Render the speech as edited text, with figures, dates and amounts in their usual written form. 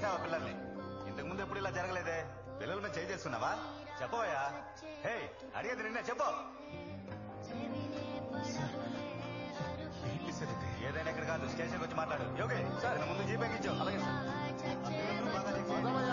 కొట్టావా పిల్లల్ని? ఇంతకు ముందు ఎప్పుడు ఇలా జరగలేదే. పిల్లల మీద చేయి చేసుకున్నావా? చెప్పవయ్యా. హే, అడిగేది నిన్నే చెప్పు. ఏదైనా ఇక్కడ కాదు, స్టేషన్కి వచ్చి మాట్లాడు. యోగి సార్ ముందు జీప్ ఎక్కించు. అలాగే సార్.